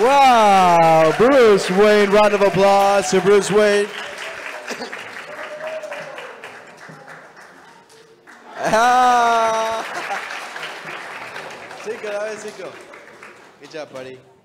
Wow, Bruce Wayne, round of applause to Bruce Wayne. Cinco. Good job, buddy.